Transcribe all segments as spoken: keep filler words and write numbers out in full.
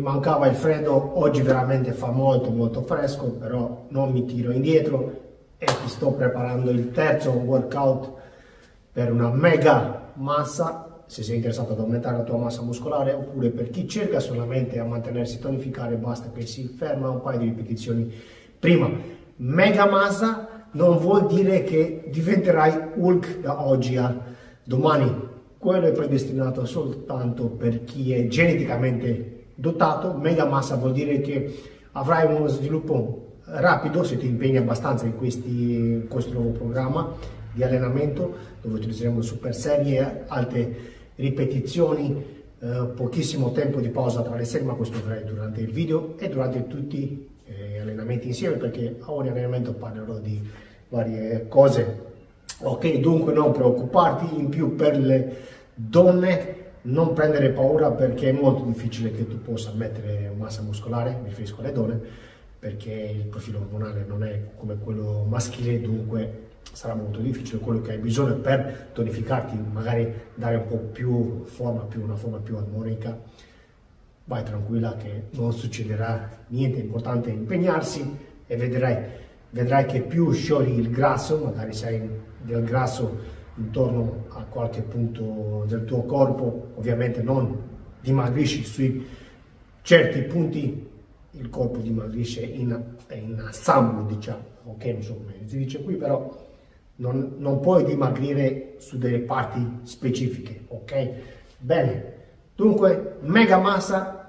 mancava il freddo, oggi veramente fa molto molto fresco, però non mi tiro indietro e ti sto preparando il terzo workout per una mega massa, se sei interessato ad aumentare la tua massa muscolare, oppure per chi cerca solamente a mantenersi tonificare, basta che si ferma un paio di ripetizioni prima. Mega massa non vuol dire che diventerai Hulk da oggi a domani. Quello è predestinato soltanto per chi è geneticamente dotato. Mega massa vuol dire che avrai uno sviluppo rapido se ti impegni abbastanza in, questi, in questo programma di allenamento, dove utilizzeremo super serie, alte ripetizioni, eh, pochissimo tempo di pausa tra le serie, ma questo avrai durante il video e durante tutti gli eh, allenamenti insieme, perché a ogni allenamento parlerò di varie cose. Ok, dunque non preoccuparti. In più, per le donne non prendere paura, perché è molto difficile che tu possa mettere massa muscolare, mi riferisco alle donne, perché il profilo ormonale non è come quello maschile, dunque sarà molto difficile. Quello che hai bisogno per tonificarti, magari dare un po' più forma, più una forma più armonica, vai tranquilla che non succederà niente. Importante è impegnarsi e vedrai, vedrai che più sciogli il grasso, magari sei del grasso intorno a qualche punto del tuo corpo, ovviamente non dimagrisci sui certi punti, il corpo dimagrisce in, in assemblo, diciamo, ok, non so come si dice qui, però non, non puoi dimagrire su delle parti specifiche, ok? Bene, dunque mega massa,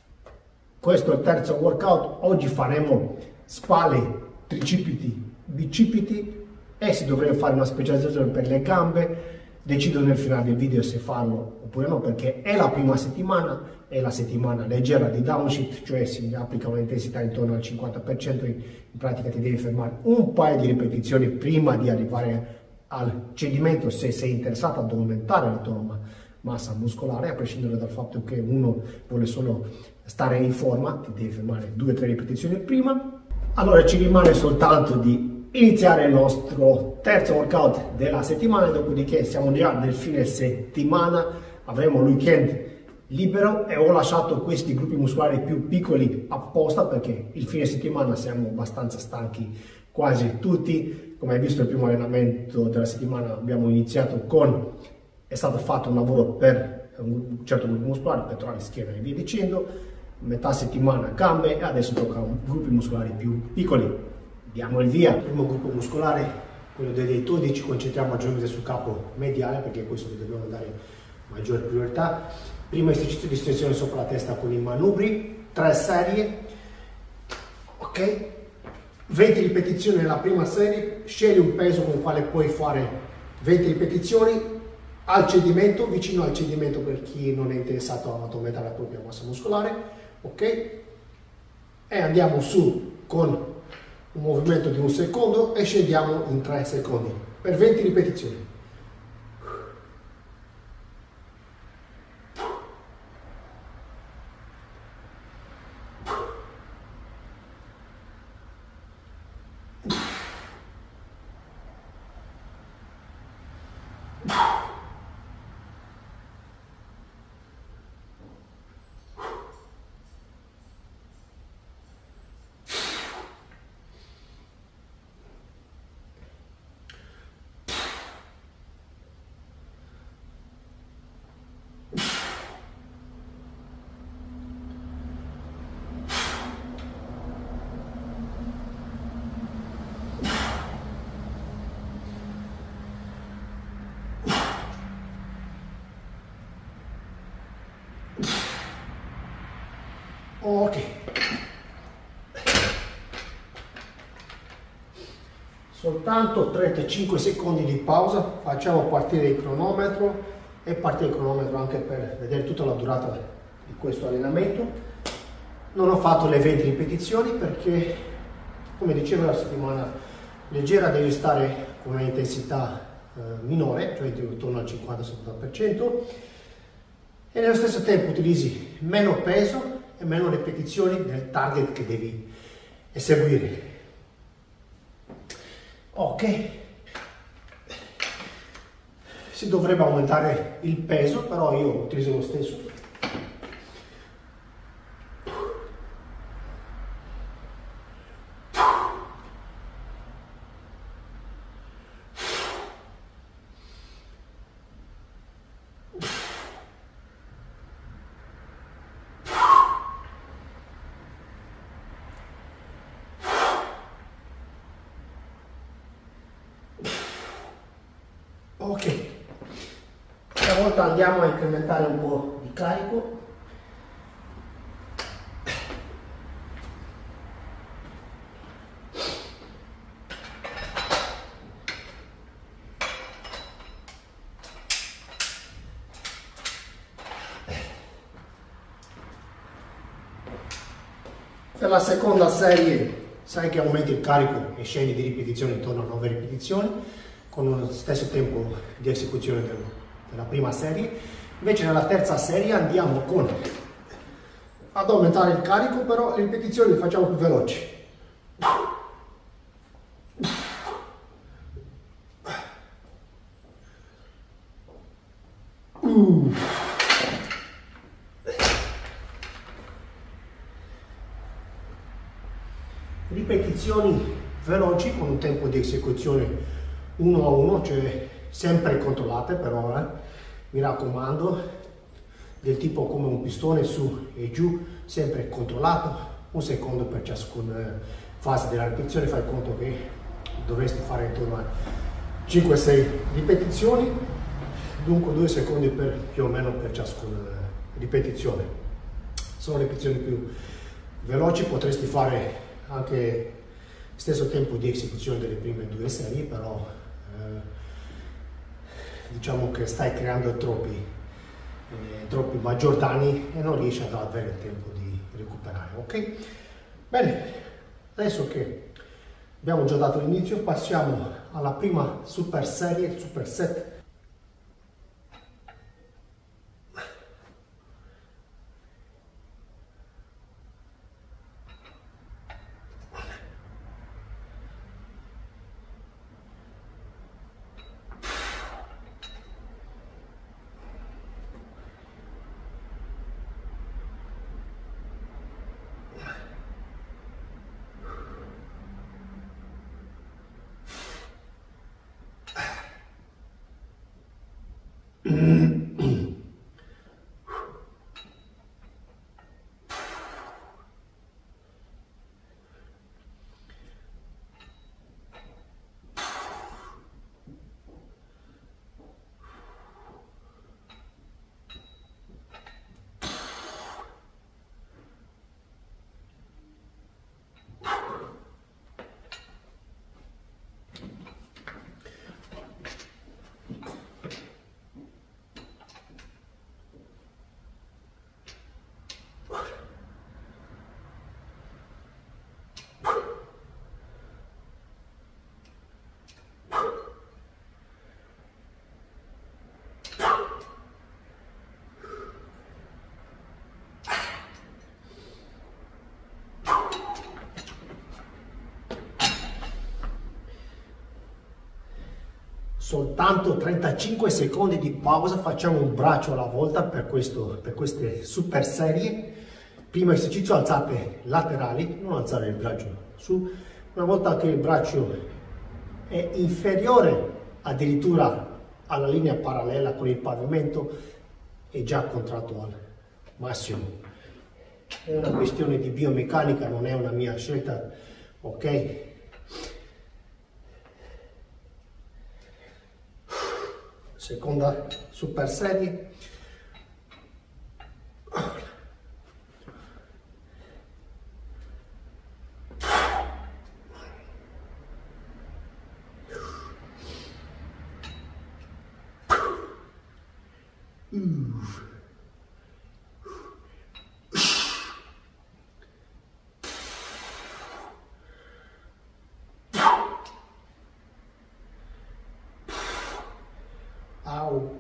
questo è il terzo workout. Oggi faremo spalle, tricipiti, bicipiti, e si dovrebbe fare una specializzazione per le gambe. Decido nel finale del video se farlo oppure no, perché è la prima settimana, è la settimana leggera di downshift, cioè si applica un'intensità intorno al cinquanta per cento, in pratica ti devi fermare un paio di ripetizioni prima di arrivare al cedimento, se sei interessato ad aumentare la tua massa muscolare, a prescindere dal fatto che uno vuole solo stare in forma, ti devi fermare due o tre ripetizioni prima. Allora ci rimane soltanto di iniziare il nostro terzo workout della settimana, dopodiché siamo già nel fine settimana, avremo il weekend libero e ho lasciato questi gruppi muscolari più piccoli apposta perché il fine settimana siamo abbastanza stanchi quasi tutti. Come hai visto, il primo allenamento della settimana abbiamo iniziato con, è stato fatto un lavoro per un certo gruppo muscolare, pettorali, schiena e via dicendo, metà settimana gambe e adesso tocca un gruppi muscolari più piccoli. Diamo il via. Il primo gruppo muscolare, quello dei deltoidi, ci concentriamo maggiormente sul capo mediale perché è questo che dobbiamo dare maggiore priorità. Primo esercizio di estensione sopra la testa con i manubri, tre serie, ok? venti ripetizioni nella prima serie, scegli un peso con il quale puoi fare venti ripetizioni al cedimento, vicino al cedimento per chi non è interessato ad aumentare la propria massa muscolare, ok? E andiamo su con un movimento di un secondo e scendiamo in tre secondi per venti ripetizioni. Ok, soltanto trentacinque secondi di pausa, facciamo partire il cronometro e partire il cronometro anche per vedere tutta la durata di questo allenamento. Non ho fatto le venti ripetizioni perché, come dicevo, la settimana leggera devi stare con una intensità eh, minore, cioè intorno al cinquanta settanta per cento, e nello stesso tempo utilizzi meno peso e meno ripetizioni del target che devi eseguire. Ok, si dovrebbe aumentare il peso, però io utilizzo lo stesso. Ok, stavolta andiamo a incrementare un po' di carico. Per la seconda serie sai che aumenti il carico e scendi di ripetizioni intorno a nove ripetizioni con lo stesso tempo di esecuzione del, della prima serie. Invece nella terza serie andiamo con ad aumentare il carico, però le ripetizioni le facciamo più veloci. Uh. Ripetizioni veloci con un tempo di esecuzione uno a uno, cioè sempre controllate però, eh. Mi raccomando, del tipo come un pistone su e giù, sempre controllato, un secondo per ciascuna fase della ripetizione. Fai conto che dovresti fare intorno a cinque sei ripetizioni, dunque due secondi per, più o meno per ciascuna ripetizione. Sono ripetizioni più veloci, potresti fare anche stesso tempo di esecuzione delle prime due serie, però eh, diciamo che stai creando troppi, eh, troppi maggior danni e non riesci ad avere il tempo di recuperare. Ok? Bene, adesso che abbiamo già dato l'inizio, passiamo alla prima super serie, super set. Soltanto trentacinque secondi di pausa, facciamo un braccio alla volta per, questo, per queste super serie. Primo esercizio, alzate laterali, non alzare il braccio su. Una volta che il braccio è inferiore addirittura alla linea parallela con il pavimento, è già contratto al massimo. È una questione di biomeccanica, non è una mia scelta, ok? Seconda super serie. Au.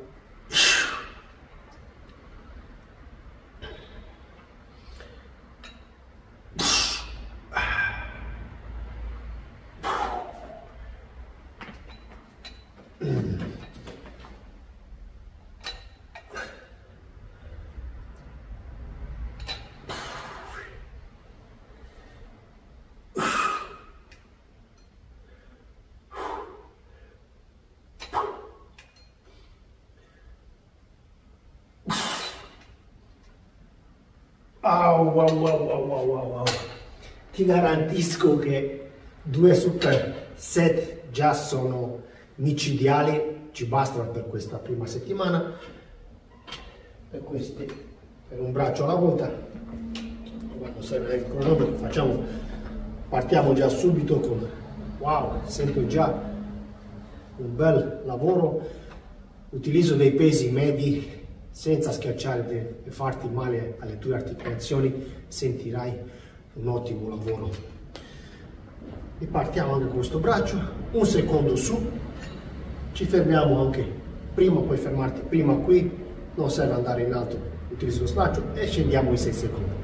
Wow, wow, wow, wow, wow, wow, wow. Ti garantisco che due super set già sono micidiali ci bastano per questa prima settimana, per, questi, per un braccio alla volta. Quando serve il cronometro facciamo, partiamo già subito con, wow, sento già un bel lavoro, utilizzo dei pesi medi senza schiacciare e farti male alle tue articolazioni, sentirai un ottimo lavoro. E partiamo anche con questo braccio, un secondo su, ci fermiamo anche prima, puoi fermarti prima qui, non serve andare in alto, utilizzo lo straccio e scendiamo in sei secondi.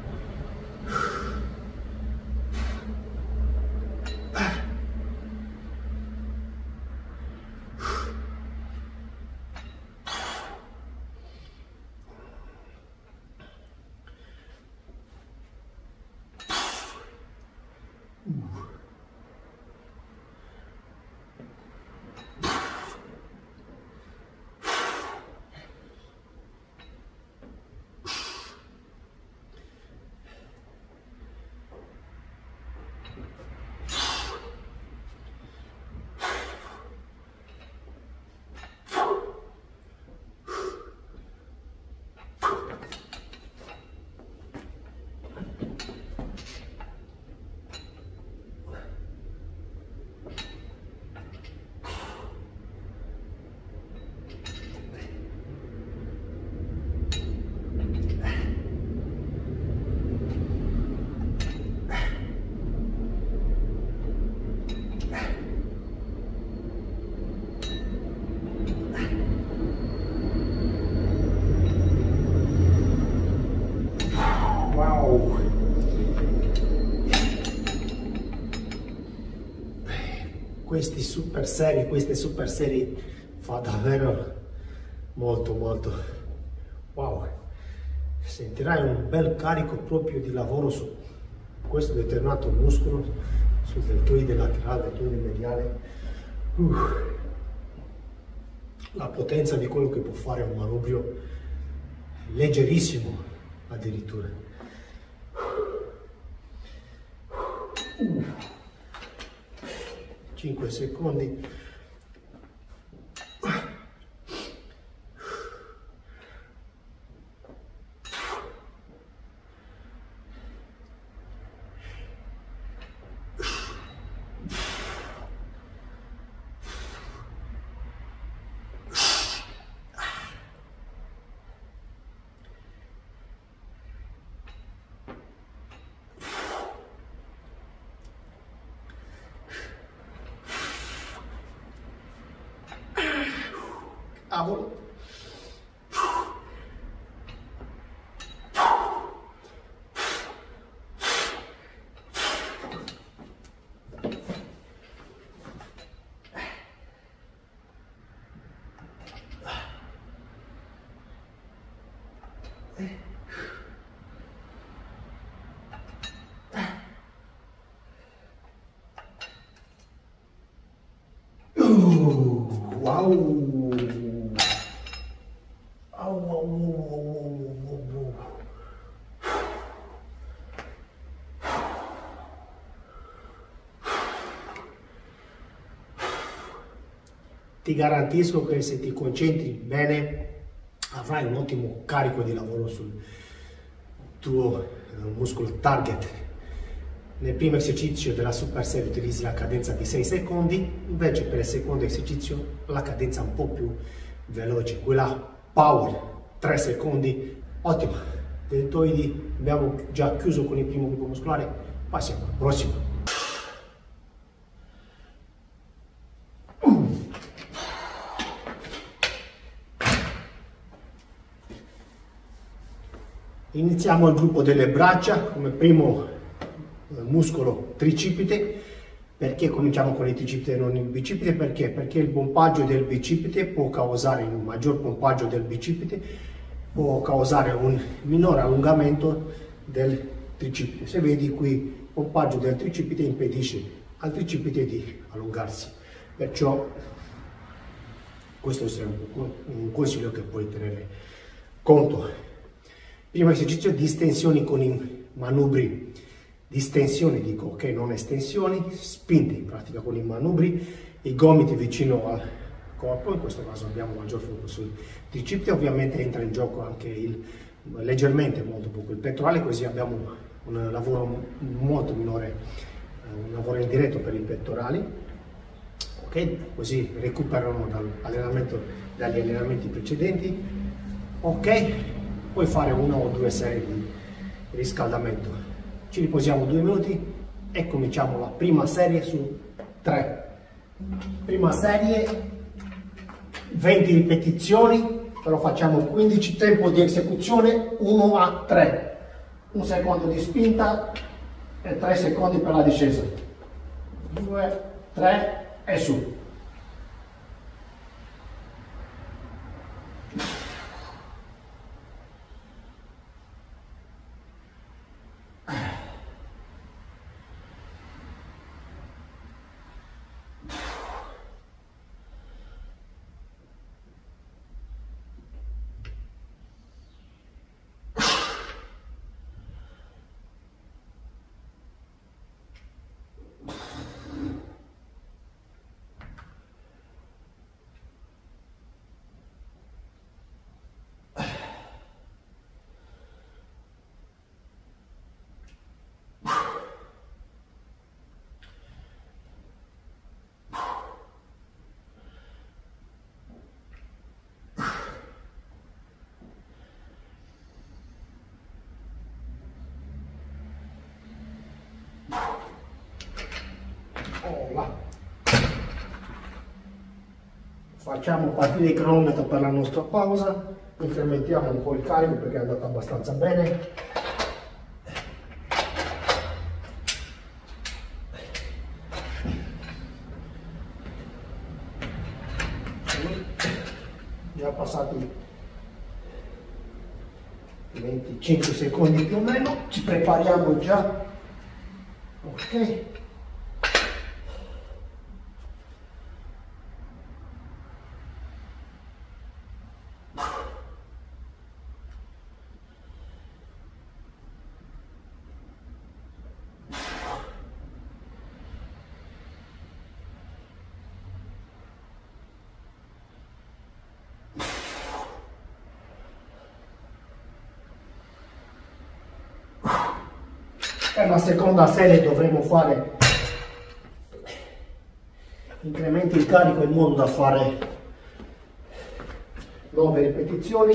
Questi super serie, queste super serie fa davvero molto molto wow, sentirai un bel carico proprio di lavoro su questo determinato muscolo, sul deltoide laterale, deltoide mediale. Uh, la potenza di quello che può fare un manubrio leggerissimo addirittura. uh. cinque secondi. Cavolo. Uh, wow. Ti garantisco che se ti concentri bene avrai un ottimo carico di lavoro sul tuo muscolo target. Nel primo esercizio della super serie utilizzi la cadenza di sei secondi, invece per il secondo esercizio la cadenza un po' più veloce, quella power, tre secondi, ottimo. Deltoidi abbiamo già chiuso con il primo gruppo muscolare, passiamo al prossimo. Iniziamo il gruppo delle braccia come primo muscolo tricipite. Perché cominciamo con il tricipite e non il bicipite? Perché? Perché il pompaggio del bicipite può causare un maggior pompaggio del bicipite, può causare un minore allungamento del tricipite. Se vedi qui, il pompaggio del tricipite impedisce al tricipite di allungarsi. Perciò questo è un consiglio che puoi tenere conto. Primo esercizio, distensioni con i manubri. Distensioni dico, ok, non estensioni, spinte in pratica con i manubri, i gomiti vicino al corpo, in questo caso abbiamo maggior focus sui tricipiti, ovviamente entra in gioco anche il, leggermente molto poco il pettorale, così abbiamo un lavoro molto minore, un lavoro indiretto per i pettorali, ok? Così recuperano dall'allenamento, dagli allenamenti precedenti, ok? Puoi fare una o due serie di riscaldamento, ci riposiamo due minuti e cominciamo la prima serie su tre. Prima serie venti ripetizioni, però facciamo quindici, tempo di esecuzione uno a tre, un secondo di spinta e tre secondi per la discesa, due, tre e su. Oh, là. Facciamo partire il cronometro per la nostra pausa, incrementiamo un po' il carico perché è andato abbastanza bene. Già passati venticinque secondi più o meno, ci prepariamo già, ok? Per la seconda serie dovremo fare incrementi il carico in modo da fare nove ripetizioni.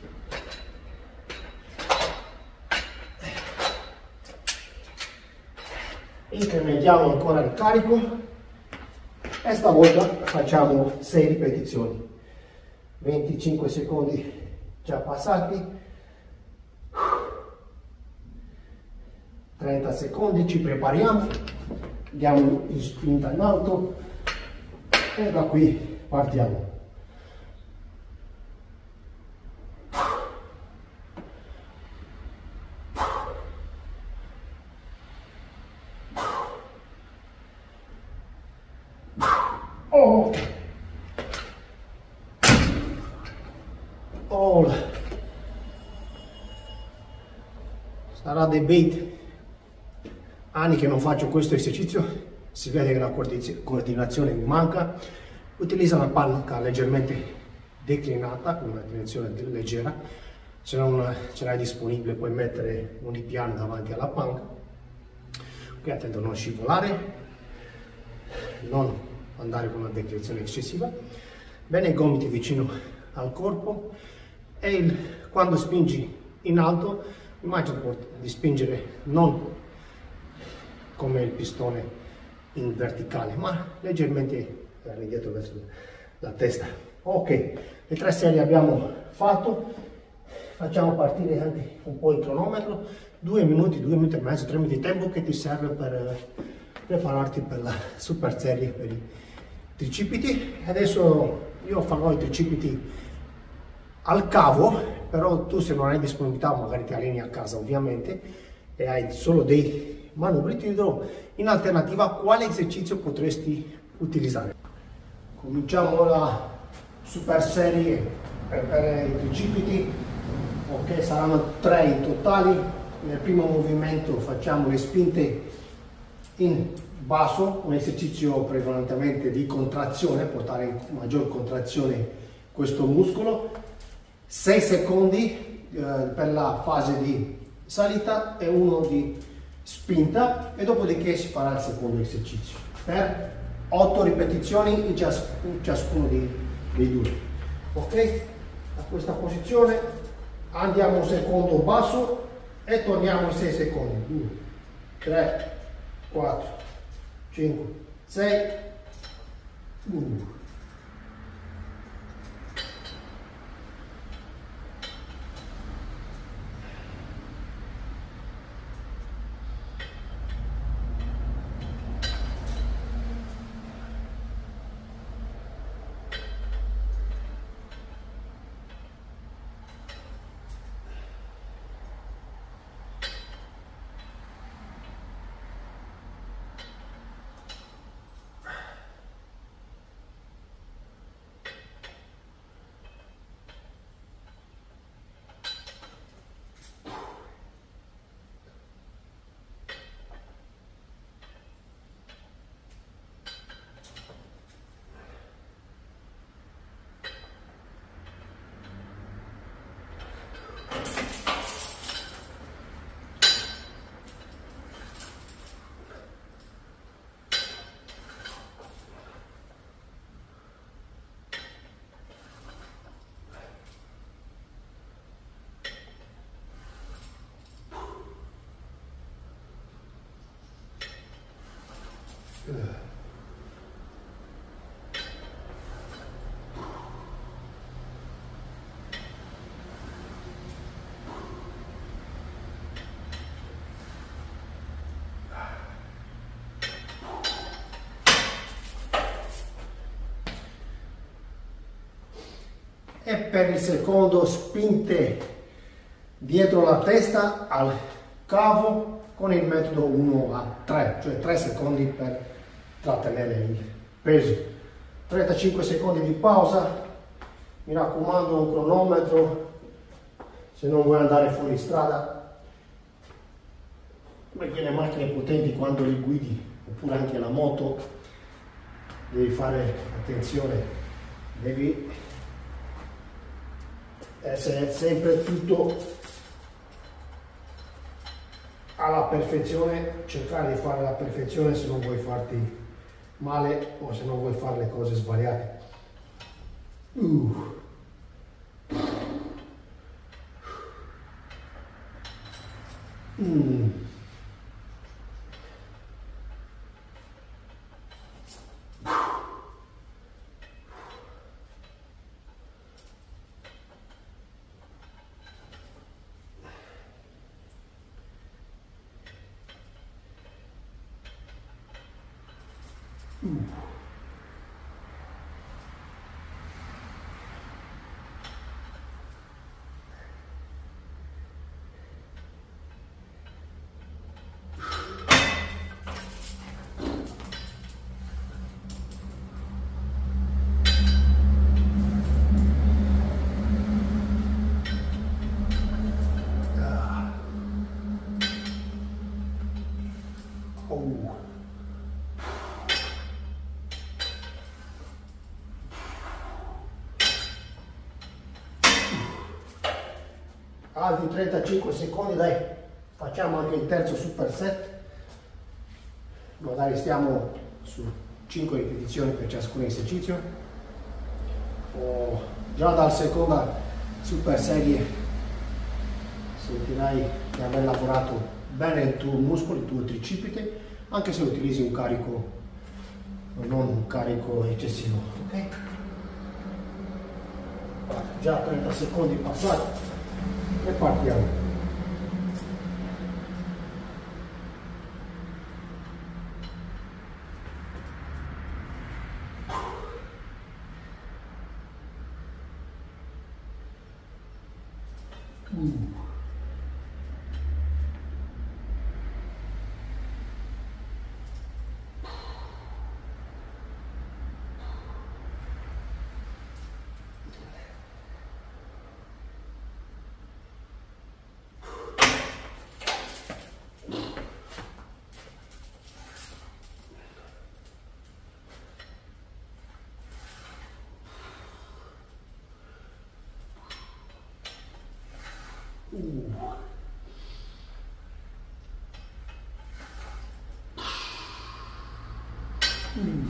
Incrementiamo ancora il carico e stavolta facciamo sei ripetizioni. venticinque secondi già passati. trenta secondi, ci prepariamo, diamo in spinta in alto e da qui partiamo. Oh. Oh. Sarà dei beat. Anni che non faccio questo esercizio, si vede che la coordinazione mi manca. Utilizza una panca leggermente declinata, con una direzione leggera. Se non ce l'hai disponibile puoi mettere un ripiano davanti alla panca. Qui attento a non scivolare, non andare con una declinazione eccessiva. Bene i gomiti vicino al corpo e il, quando spingi in alto, immagina di spingere non come il pistone in verticale, ma leggermente indietro verso la testa. Ok, le tre serie abbiamo fatto, facciamo partire anche un po' il cronometro, due minuti, due minuti e mezzo, tre minuti di tempo che ti serve per prepararti per la super serie per i tricipiti. Adesso io farò i tricipiti al cavo, però tu se non hai disponibilità magari ti alleni a casa ovviamente e hai solo dei manubri, ti dirò in alternativa quale esercizio potresti utilizzare. Cominciamo la super serie per, per i tricipiti, ok, saranno tre in totali. Nel primo movimento facciamo le spinte in basso, un esercizio prevalentemente di contrazione, portare in maggior contrazione questo muscolo, sei secondi eh, per la fase di salita e uno di spinta, e dopodiché si farà il secondo esercizio per otto ripetizioni in, cias in ciascuno dei, dei due. Ok, a questa posizione andiamo un secondo basso e torniamo in sei secondi. due, tre, quattro, cinque, sei, uno. E per il secondo, spinte dietro la testa al cavo con il metodo uno a tre, cioè tre secondi per trattenere il peso. trentacinque secondi di pausa, mi raccomando un cronometro se non vuoi andare fuori strada, perché le macchine potenti quando le guidi, oppure anche la moto, devi fare attenzione, devi essere sempre tutto alla perfezione, cercare di fare la perfezione se non vuoi farti male o se non vuoi fare le cose sbagliate. Uh. Mm. Mm. Oh. Altri trentacinque secondi, dai, facciamo anche il terzo superset, magari stiamo su cinque ripetizioni per ciascun esercizio. Oh, già dalla seconda super serie sentirai di aver lavorato bene il tuo muscolo, il tuo tricipite, anche se utilizzi un carico, non un carico eccessivo, ok? Già trenta secondi passati e partiamo. Mm. Uh. Mm.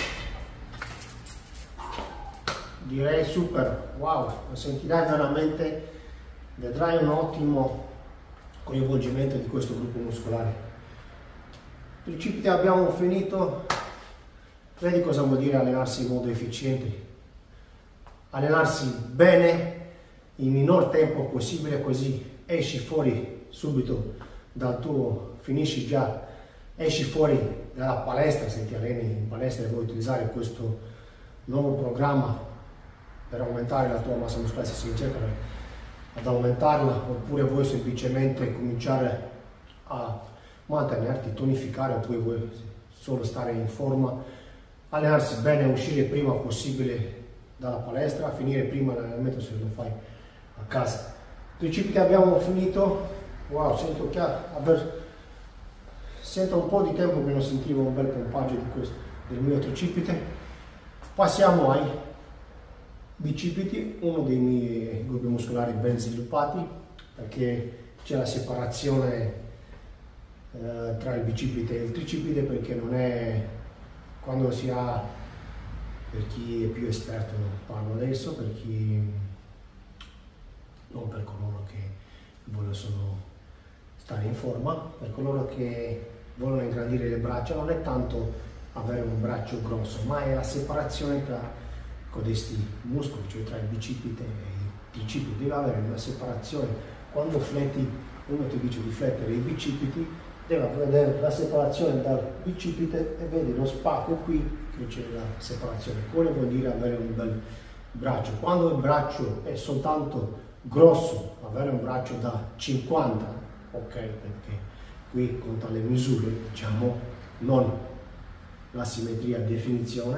Direi super, wow, lo sentirai veramente, vedrai un ottimo coinvolgimento di questo gruppo muscolare. Tricipiti abbiamo finito. Vedi cosa vuol dire allenarsi in modo efficiente? Allenarsi bene, in minor tempo possibile, così esci fuori subito dal tuo, finisci già, esci fuori dalla palestra, se ti alleni in palestra e vuoi utilizzare questo nuovo programma per aumentare la tua massa muscolare, se si cerca ad aumentarla, oppure vuoi semplicemente cominciare a mantenerti, tonificare, oppure vuoi solo stare in forma, allenarsi bene, uscire prima possibile dalla palestra, finire prima l'allenamento se lo fai a casa. Tricipiti abbiamo finito. Wow, sento che aver, sento un po' di tempo che non sentivo un bel pompaggio di questo, del mio tricipite. Passiamo ai bicipiti, uno dei miei gruppi muscolari ben sviluppati, perché c'è la separazione eh, tra il bicipite e il tricipite, perché non è, quando si ha, per chi è più esperto parlo adesso, per chi non per coloro che vogliono solo stare in forma, per coloro che vogliono ingrandire le braccia, non è tanto avere un braccio grosso, ma è la separazione tra codesti muscoli, cioè tra il bicipite e il tricipite. Deve avere una separazione. Quando fletti, uno ti dice di flettere i bicipiti, deve vedere la separazione dal bicipite e vedi lo spacco qui che c'è la separazione. Quello vuol dire avere un bel braccio. Quando il braccio è soltanto grosso, avere un braccio da cinquanta, ok, perché qui conta le misure, diciamo, non la simmetria, definizione,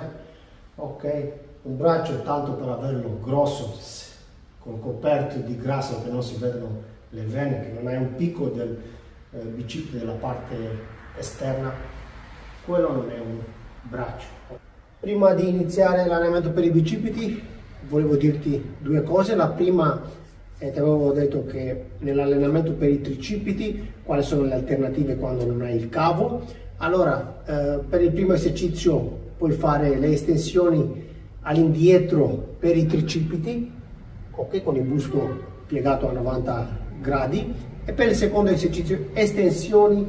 ok, un braccio tanto per averlo grosso, con coperto di grasso che non si vedono le vene, che non hai un picco del eh, bicipite della parte esterna, quello non è un braccio. Prima di iniziare l'allenamento per i bicipiti volevo dirti due cose. La prima, eh, ti avevo detto che nell'allenamento per i tricipiti quali sono le alternative quando non hai il cavo. Allora, eh, per il primo esercizio puoi fare le estensioni all'indietro per i tricipiti, ok, con il busto piegato a novanta gradi, e per il secondo esercizio estensioni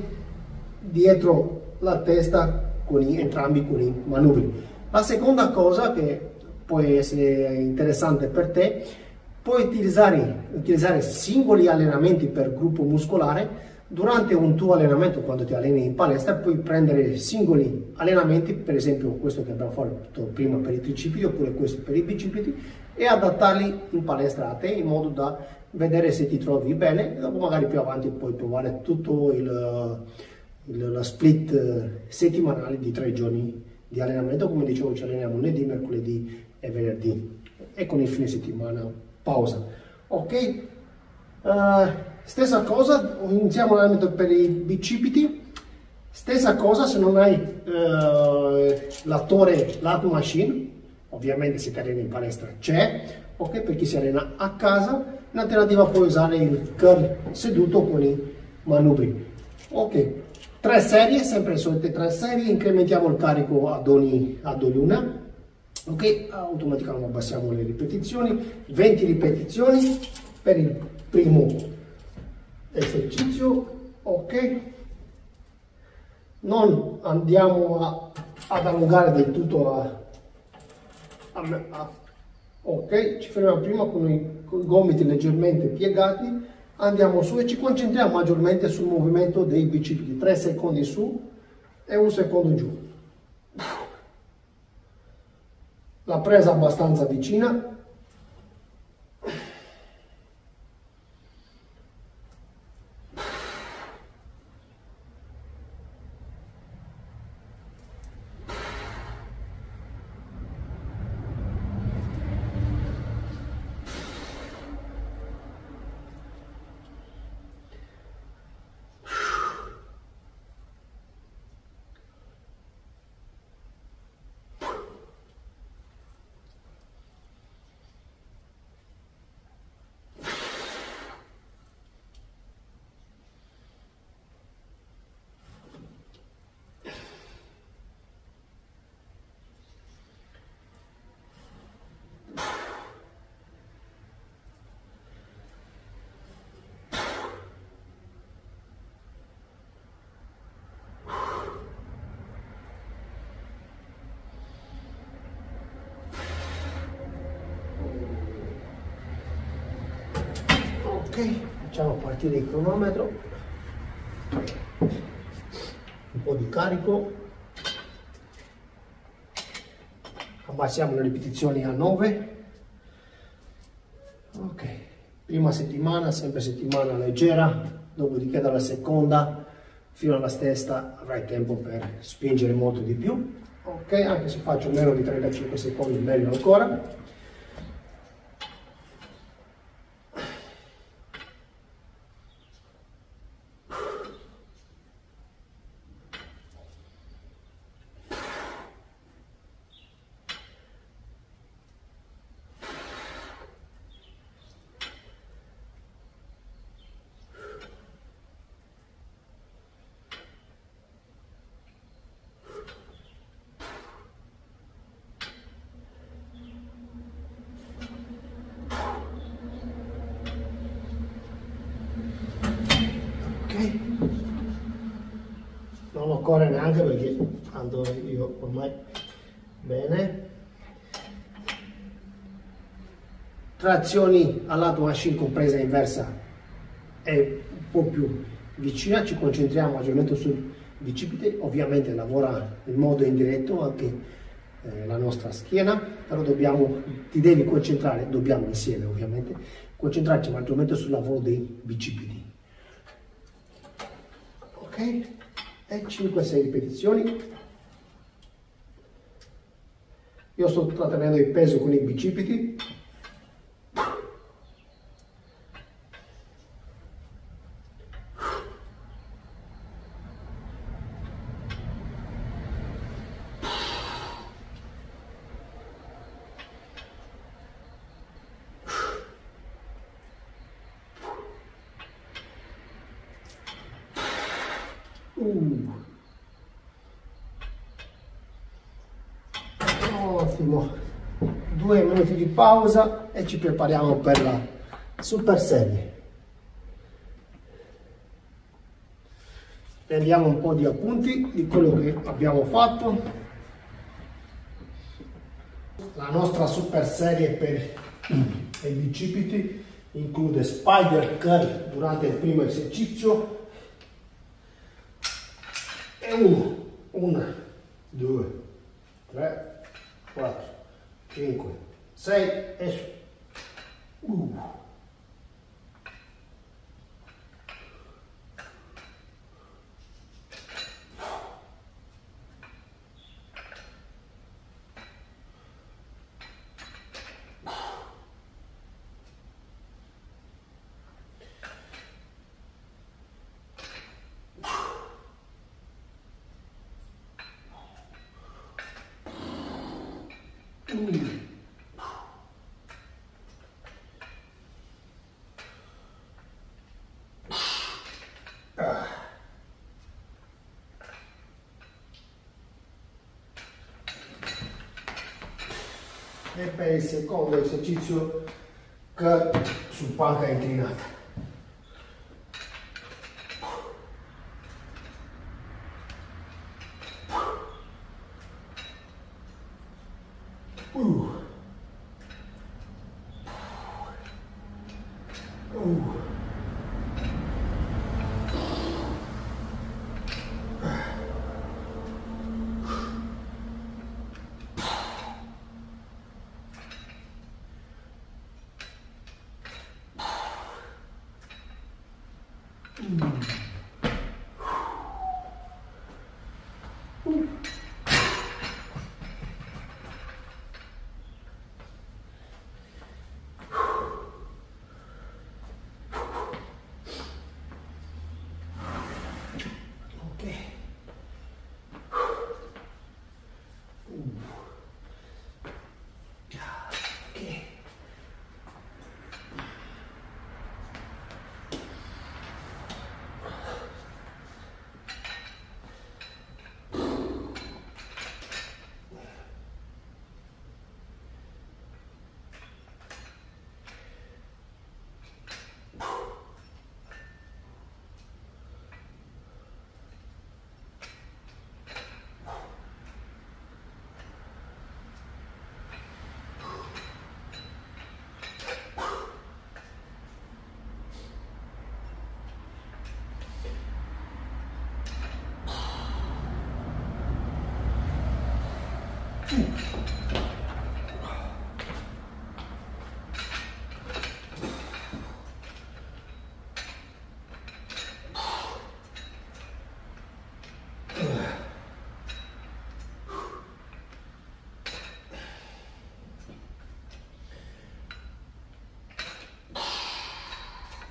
dietro la testa con i, entrambi con i manubri. La seconda cosa che può essere interessante per te, puoi utilizzare, utilizzare singoli allenamenti per gruppo muscolare. Durante un tuo allenamento, quando ti alleni in palestra, puoi prendere singoli allenamenti, per esempio questo che abbiamo fatto prima per i tricipiti oppure questo per i bicipiti, e adattarli in palestra a te in modo da vedere se ti trovi bene, e dopo magari più avanti puoi provare tutto il, il la split settimanale di tre giorni di allenamento. Come dicevo, ci alleniamo lunedì, mercoledì e venerdì, e con il fine settimana pausa, ok? Uh, stessa cosa, iniziamo l'allenamento per i bicipiti. Stessa cosa se non hai uh, l'attore lat machine, ovviamente se ti alleni in palestra c'è, ok? Per chi si allena a casa, in alternativa puoi usare il curl seduto con i manubri, ok? Tre serie, sempre le solite tre serie, incrementiamo il carico ad ogni, ad ognuna, ok? Automaticamente abbassiamo le ripetizioni, venti ripetizioni per il primo esercizio, ok? Non andiamo a, ad allungare del tutto a, a, a, ok? Ci fermiamo prima con i, con i gomiti leggermente piegati, andiamo su e ci concentriamo maggiormente sul movimento dei bicipiti. tre secondi su e un secondo giù. La presa abbastanza vicina. Ok, facciamo partire il cronometro, un po' di carico, abbassiamo le ripetizioni a nove. Ok, prima settimana, sempre settimana leggera, dopodiché dalla seconda fino alla sesta avrai tempo per spingere molto di più. Ok, anche se faccio meno di trentacinque secondi meglio ancora. Non occorre neanche perché tanto io ormai bene. Trazioni al lato machine con presa inversa è un po' più vicina, ci concentriamo maggiormente sul bicipite, ovviamente lavora in modo indiretto anche eh, la nostra schiena, però dobbiamo, ti devi concentrare, dobbiamo insieme ovviamente, concentrarci maggiormente sul lavoro dei bicipiti. Ok? E cinque sei ripetizioni. Io sto trattenendo il peso con i bicipiti. Uh. Ottimo, due minuti di pausa e ci prepariamo per la super serie. Prendiamo un po' di appunti di quello che abbiamo fatto. La nostra super serie per i bicipiti include spider curl durante il primo esercizio. E uno, una, due, tre, quattro, cinque, sei e su. Uh. Mm. Ah. E per il secondo esercizio che su panca inclinata. Uh. Uh.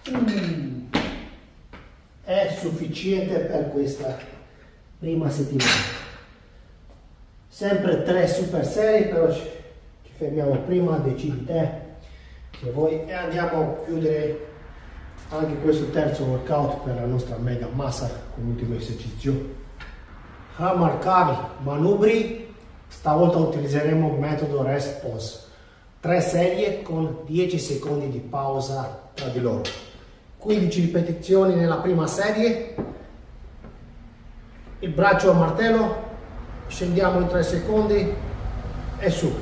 Mm. È sufficiente per questa prima settimana. Sempre tre super serie, però ci, ci fermiamo prima, decidi te se vuoi, e andiamo a chiudere anche questo terzo workout per la nostra mega massa con l'ultimo esercizio. Hammer cavi, manubri, stavolta utilizzeremo il metodo rest pause, tre serie con dieci secondi di pausa tra di loro, quindici ripetizioni nella prima serie, il braccio a martello, scendiamo in tre secondi e su.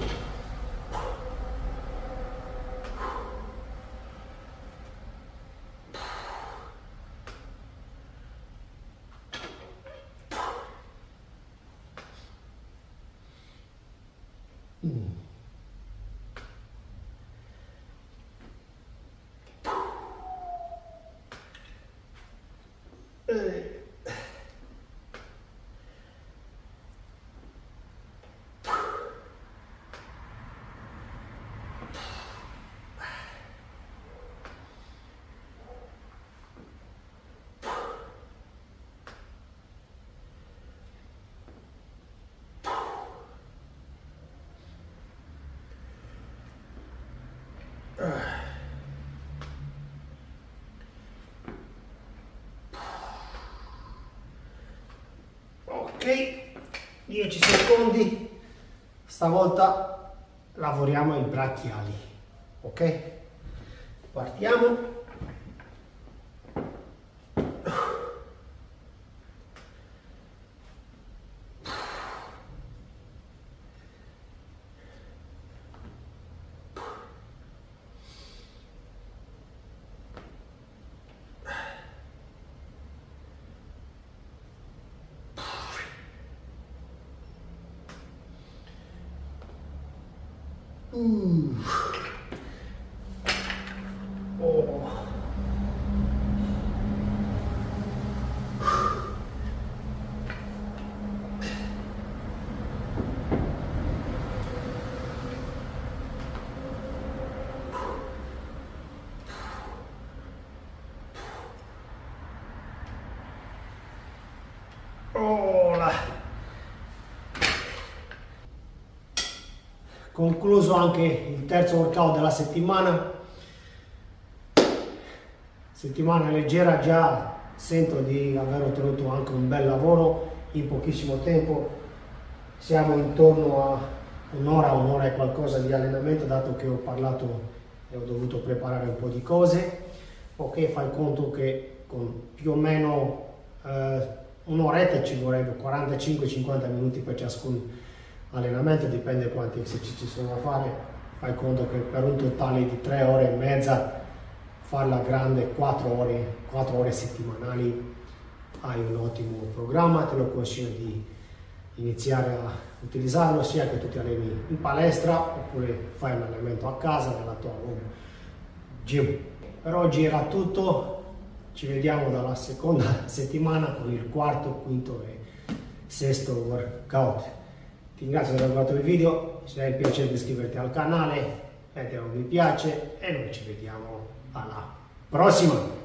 Mm. Eh. Ok, dieci secondi, stavolta lavoriamo i brachiali, ok? Partiamo. Uh. Oh. Oh, là. Concluso anche il terzo workout della settimana. Settimana leggera, già sento di aver ottenuto anche un bel lavoro in pochissimo tempo. Siamo intorno a un'ora, un'ora e qualcosa di allenamento, dato che ho parlato e ho dovuto preparare un po' di cose. Ok, fai conto che con più o meno eh, un'oretta ci vorrebbe quarantacinque cinquanta minuti per ciascun allenamento, dipende quanti esercizi sono da fare. Fai conto che per un totale di tre ore e mezza, farla grande, quattro ore, quattro ore settimanali, hai un ottimo programma. Te lo consiglio di iniziare a utilizzarlo, sia che tu ti alleni in palestra oppure fai un allenamento a casa nella tua home gym. Per oggi era tutto, ci vediamo dalla seconda settimana con il quarto, quinto e sesto workout. Ti ringrazio per aver guardato il video, se hai il piacere di iscriverti al canale, metti un mi piace e noi ci vediamo alla prossima!